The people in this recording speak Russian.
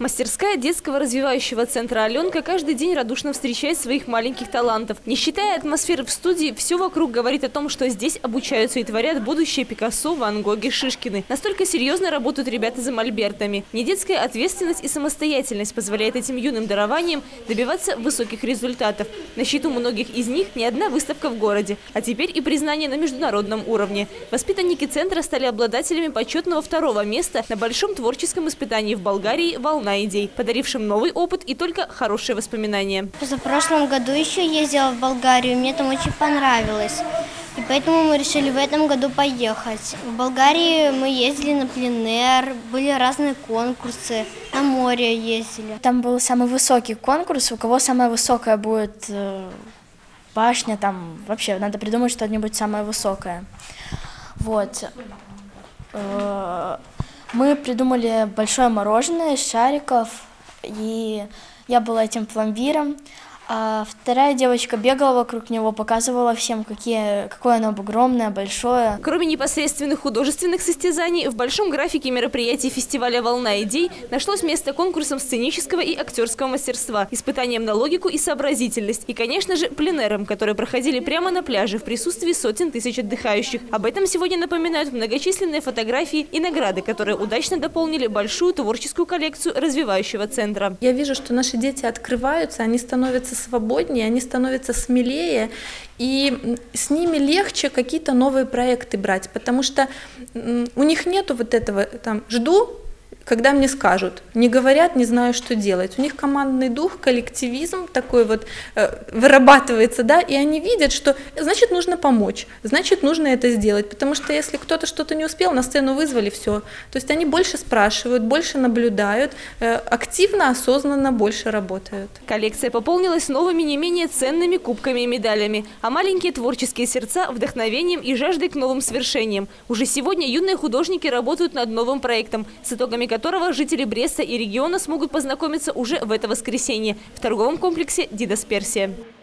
Мастерская детского развивающего центра «Аленка» каждый день радушно встречает своих маленьких талантов. Не считая атмосферы в студии, все вокруг говорит о том, что здесь обучаются и творят будущие Пикассо, Ван Гоги, Шишкины. Настолько серьезно работают ребята за мольбертами. Недетская ответственность и самостоятельность позволяет этим юным дарованиям добиваться высоких результатов. На счету многих из них не одна выставка в городе, а теперь и признание на международном уровне. Воспитанники центра стали обладателями почетного 2-го места на большом творческом испытании в Болгарии «Волна идей», подарившим новый опыт и только хорошие воспоминания. В прошлом году еще ездила в Болгарию, мне там очень понравилось. И поэтому мы решили в этом году поехать. В Болгарии мы ездили на пленэр, были разные конкурсы, на море ездили. Там был самый высокий конкурс, у кого самая высокая будет башня, там вообще надо придумать что-нибудь самое высокое. Вот. Мы придумали большое мороженое из шариков, и я была этим пломбиром. А вторая девочка бегала вокруг него, показывала всем, какое оно огромное, большое. Кроме непосредственных художественных состязаний, в большом графике мероприятий фестиваля «Волна идей» нашлось место конкурсам сценического и актерского мастерства, испытаниям на логику и сообразительность и, конечно же, пленэрам, которые проходили прямо на пляже в присутствии сотен тысяч отдыхающих. Об этом сегодня напоминают многочисленные фотографии и награды, которые удачно дополнили большую творческую коллекцию развивающего центра. Я вижу, что наши дети открываются, они становятся свободнее, они становятся смелее, и с ними легче какие-то новые проекты брать, потому что у них нету вот этого, там, жду, когда мне скажут, не говорят, не знаю, что делать. У них командный дух, коллективизм такой вот вырабатывается, да, и они видят, что значит нужно помочь, значит нужно это сделать, потому что если кто-то что-то не успел, на сцену вызвали, все. То есть они больше спрашивают, больше наблюдают, активно, осознанно больше работают. Коллекция пополнилась новыми не менее ценными кубками и медалями, а маленькие творческие сердца – вдохновением и жаждой к новым свершениям. Уже сегодня юные художники работают над новым проектом, с итогами которого жители Бреста и региона смогут познакомиться уже в это воскресенье в торговом комплексе «Дидас Персия».